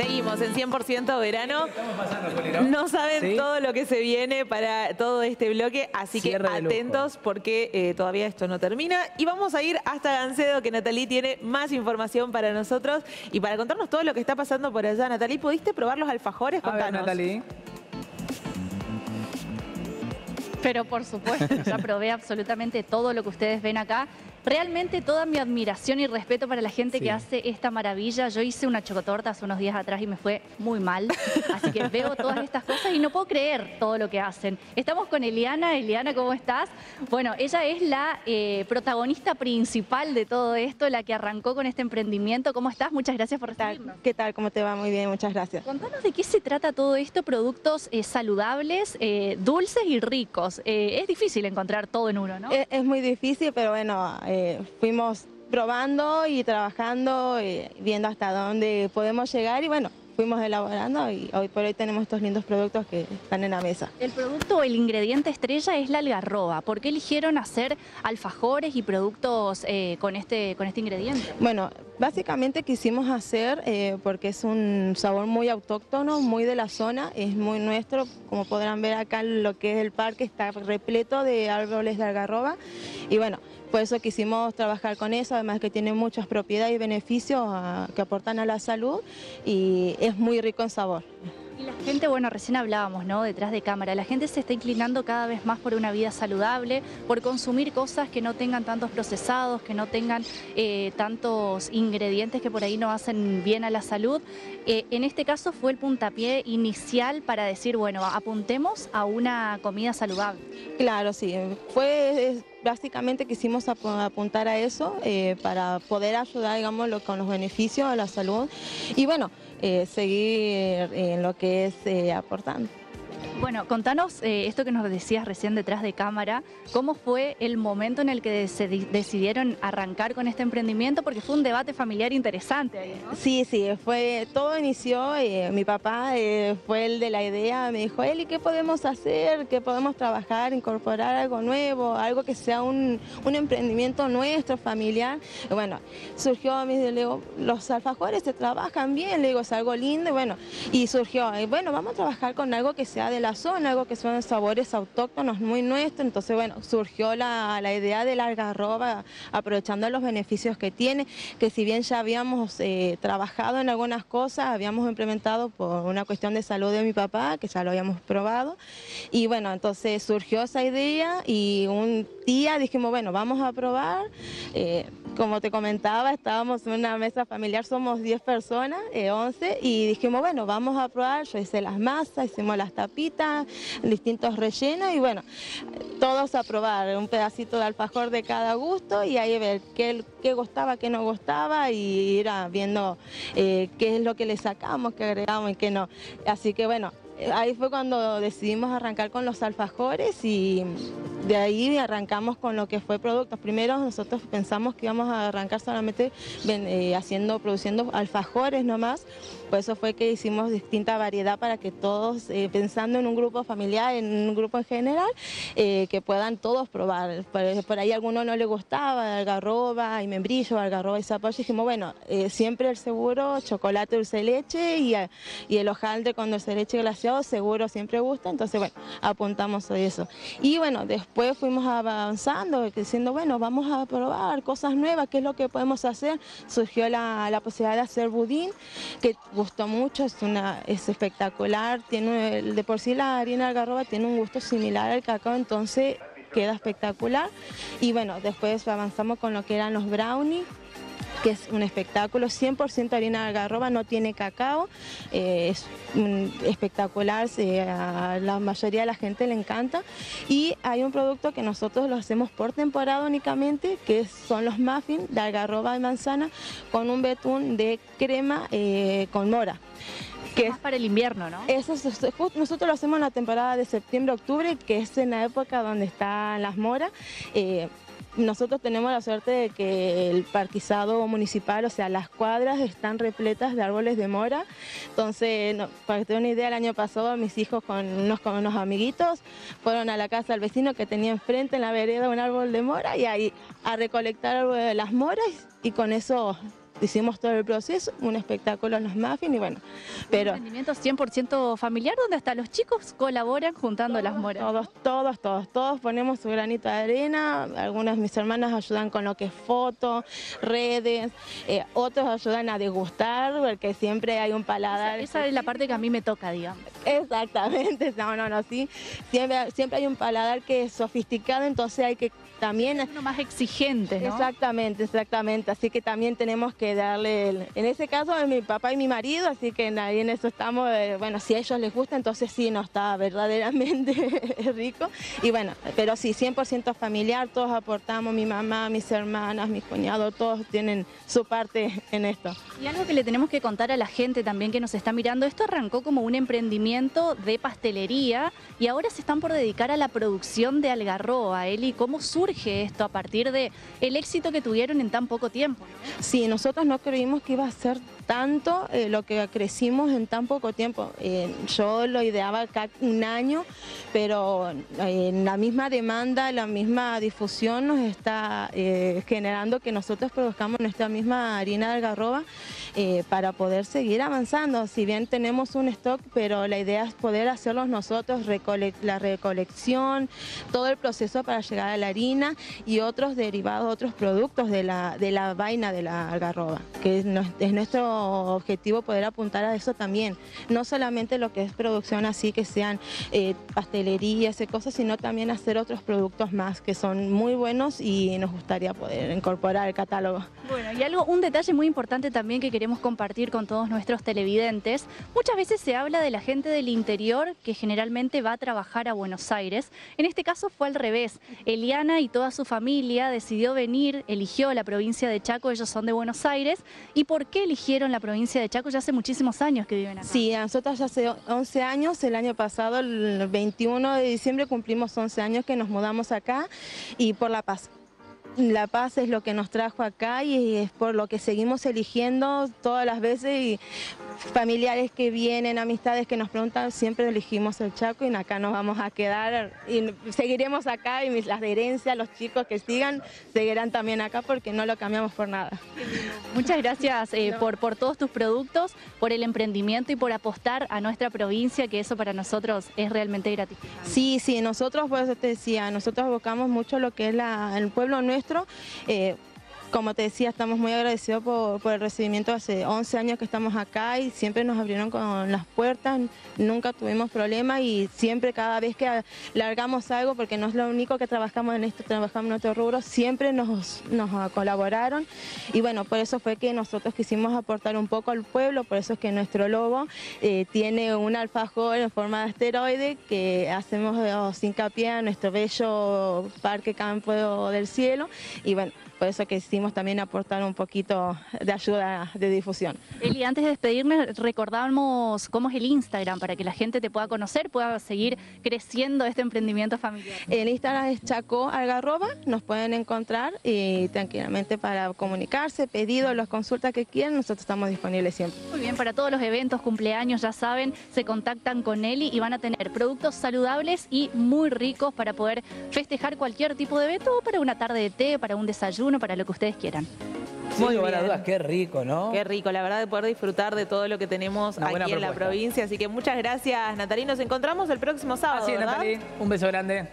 Seguimos en 100% verano. Estamos pasando, Juli, No saben ¿Sí? todo lo que se viene para todo este bloque, así Cierre que de lujo. atentos porque todavía esto no termina. Y vamos a ir hasta Gancedo, que Natalie tiene más información para nosotros y para contarnos todo lo que está pasando por allá. Natalie, ¿pudiste probar los alfajores? A ver, Contanos. Natalie. Pero por supuesto, ya probé absolutamente todo lo que ustedes ven acá. Realmente toda mi admiración y respeto para la gente Sí. que hace esta maravilla. Yo hice una chocotorta hace unos días atrás y me fue muy mal. Así que veo todas estas cosas y no puedo creer todo lo que hacen. Estamos con Eliana. Eliana, ¿cómo estás? Bueno, ella es la protagonista principal de todo esto, la que arrancó con este emprendimiento. ¿Cómo estás? Muchas gracias por recibirnos. ¿Qué tal? ¿Cómo te va? Muy bien, muchas gracias. Contanos de qué se trata todo esto, productos saludables, dulces y ricos. Es difícil encontrar todo en uno, ¿no? Es muy difícil, pero bueno, fuimos probando y trabajando, viendo hasta dónde podemos llegar y bueno, fuimos elaborando y hoy por hoy tenemos estos lindos productos que están en la mesa. El producto, el ingrediente estrella es la algarroba. ¿Por qué eligieron hacer alfajores y productos con este ingrediente? Bueno, básicamente quisimos hacer, porque es un sabor muy autóctono, muy de la zona, es muy nuestro. Como podrán ver acá, lo que es el parque está repleto de árboles de algarroba y bueno, por eso quisimos trabajar con eso, además que tiene muchas propiedades y beneficios que aportan a la salud y es muy rico en sabor. Y la gente, bueno, recién hablábamos, ¿no? Detrás de cámara, la gente se está inclinando cada vez más por una vida saludable, por consumir cosas que no tengan tantos procesados, que no tengan tantos ingredientes que por ahí no hacen bien a la salud. En este caso fue el puntapié inicial para decir, bueno, apuntemos a una comida saludable. Claro, sí, básicamente quisimos apuntar a eso para poder ayudar, digamos, con los beneficios a la salud y bueno, seguir en lo que es aportando. Bueno, contanos esto que nos decías recién detrás de cámara, ¿cómo fue el momento en el que se decidieron arrancar con este emprendimiento? Porque fue un debate familiar interesante ahí, ¿no? Sí, todo inició, mi papá fue el de la idea, me dijo, Eli, ¿qué podemos hacer? ¿Qué podemos trabajar, incorporar algo nuevo, algo que sea un emprendimiento nuestro, familiar? Y bueno, surgió, le digo, los alfajores se trabajan bien, le digo, es algo lindo, y surgió, bueno, vamos a trabajar con algo que sea de la zona, algo que son sabores autóctonos muy nuestros, entonces bueno, surgió la idea de la algarroba, aprovechando los beneficios que tiene, que si bien ya habíamos trabajado en algunas cosas, habíamos implementado por una cuestión de salud de mi papá, que ya lo habíamos probado, y bueno, entonces surgió esa idea y un día dijimos, bueno, vamos a probar, como te comentaba, estábamos en una mesa familiar, somos 10 personas, 11, y dijimos, bueno, vamos a probar, yo hice las masas, hicimos las tapitas, distintos rellenos y bueno, todos a probar, un pedacito de alfajor de cada gusto y ahí ver qué gustaba, qué no gustaba y ir viendo qué es lo que le sacamos, qué agregamos y qué no. Así que bueno, ahí fue cuando decidimos arrancar con los alfajores y de ahí arrancamos con lo que fue productos. Primero nosotros pensamos que íbamos a arrancar solamente produciendo alfajores nomás, por eso fue que hicimos distinta variedad para que todos, pensando en un grupo familiar, en un grupo en general, que puedan todos probar. Por ahí a alguno no le gustaba, algarroba y membrillo, algarroba y zapallo, dijimos bueno, siempre el seguro, chocolate dulce de leche y el hojaldre con dulce de leche glaseado seguro siempre gusta, entonces bueno, apuntamos a eso. Y bueno, después fuimos avanzando, diciendo bueno, vamos a probar cosas nuevas, qué es lo que podemos hacer. Surgió la posibilidad de hacer budín, que gustó mucho, es espectacular, de por sí la harina de algarroba tiene un gusto similar al cacao, entonces queda espectacular. Y bueno, después avanzamos con lo que eran los brownies, que es un espectáculo, 100% harina de algarroba, no tiene cacao, es espectacular, a la mayoría de la gente le encanta. Y hay un producto que nosotros lo hacemos por temporada únicamente, que son los muffins de algarroba y manzana con un betún de crema con mora. Que es para el invierno, ¿no? Nosotros lo hacemos en la temporada de septiembre-octubre, que es en la época donde están las moras. Nosotros tenemos la suerte de que el parquizado municipal, o sea, las cuadras están repletas de árboles de mora. Entonces, para que te den una idea, el año pasado mis hijos con unos amiguitos fueron a la casa del vecino que tenía enfrente en la vereda un árbol de mora y ahí a recolectar las moras y con eso hicimos todo el proceso, un espectáculo en los muffins y bueno, pero... Un emprendimiento 100% familiar donde hasta los chicos colaboran juntando las moras. Todos ponemos su granito de arena, algunas de mis hermanas ayudan con lo que es fotos, redes, otros ayudan a degustar, porque siempre hay un paladar. Esa es la parte que a mí me toca, digamos. Exactamente, sí. Siempre hay un paladar que es sofisticado, entonces hay que también... Es uno más exigente, ¿no? Exactamente. Así que también tenemos que darle, en ese caso es mi papá y mi marido, así que ahí en eso estamos, bueno, si a ellos les gusta, entonces sí, nos está verdaderamente rico. Y bueno, pero sí, 100% familiar, todos aportamos, mi mamá, mis hermanas, mis cuñados, todos tienen su parte en esto. Y algo que le tenemos que contar a la gente también que nos está mirando, esto arrancó como un emprendimiento de pastelería y ahora se están por dedicar a la producción de algarroba. Eli, ¿cómo surge esto a partir de el éxito que tuvieron en tan poco tiempo, ¿no? Sí, nosotros no creímos que iba a ser tanto lo que crecimos en tan poco tiempo. Yo lo ideaba acá un año, pero la misma demanda, la misma difusión nos está generando que nosotros produzcamos nuestra misma harina de algarroba para poder seguir avanzando. Si bien tenemos un stock, pero la idea es poder hacerlos nosotros, la recolección, todo el proceso para llegar a la harina y otros derivados, otros productos de la vaina de la algarroba, que es nuestro objetivo poder apuntar a eso también. No solamente lo que es producción así, que sean pastelerías y cosas, sino también hacer otros productos más que son muy buenos y nos gustaría poder incorporar al catálogo. Bueno, y un detalle muy importante también que queremos compartir con todos nuestros televidentes. Muchas veces se habla de la gente del interior que generalmente va a trabajar a Buenos Aires. En este caso fue al revés. Eliana y toda su familia decidió venir, eligió la provincia de Chaco, ellos son de Buenos Aires. ¿Y por qué eligieron la provincia de Chaco? Ya hace muchísimos años que viven acá. Sí, nosotros ya hace 11 años, el año pasado, el 21 de diciembre, cumplimos 11 años que nos mudamos acá y por La Paz. La Paz es lo que nos trajo acá y es por lo que seguimos eligiendo todas las veces y familiares que vienen, amistades que nos preguntan, siempre elegimos el Chaco y acá nos vamos a quedar y seguiremos acá y las de herencia, los chicos que sigan, seguirán también acá porque no lo cambiamos por nada. Muchas gracias por todos tus productos, por el emprendimiento y por apostar a nuestra provincia, que eso para nosotros es realmente gratificante. Sí, nosotros, por eso te decía, nosotros buscamos mucho lo que es el pueblo nuestro. Como te decía, estamos muy agradecidos por el recibimiento. Hace 11 años que estamos acá y siempre nos abrieron con las puertas, nunca tuvimos problemas y siempre cada vez que largamos algo, porque no es lo único que trabajamos en esto, trabajamos en otro rubro, siempre nos colaboraron y bueno, por eso fue que nosotros quisimos aportar un poco al pueblo, por eso es que nuestro logo tiene un alfajor en forma de asteroide que hacemos hincapié a nuestro bello Parque Campo del Cielo y bueno, por eso que quisimos también aportar un poquito de ayuda de difusión. Eli, antes de despedirme, recordamos cómo es el Instagram para que la gente te pueda conocer, pueda seguir creciendo este emprendimiento familiar. El Instagram es Chaco Algarroba, nos pueden encontrar y tranquilamente para comunicarse, pedidos, las consultas que quieran, nosotros estamos disponibles siempre. Muy bien, para todos los eventos, cumpleaños, ya saben, se contactan con Eli y van a tener productos saludables y muy ricos para poder festejar cualquier tipo de evento o para una tarde de té, para un desayuno, para lo que ustedes quieran. Muy lugar a dudas, qué rico, ¿no? Qué rico, la verdad, de poder disfrutar de todo lo que tenemos aquí en la provincia. Así que muchas gracias, Natalie. Nos encontramos el próximo sábado, Así es, ¿verdad? Natalie. Un beso grande.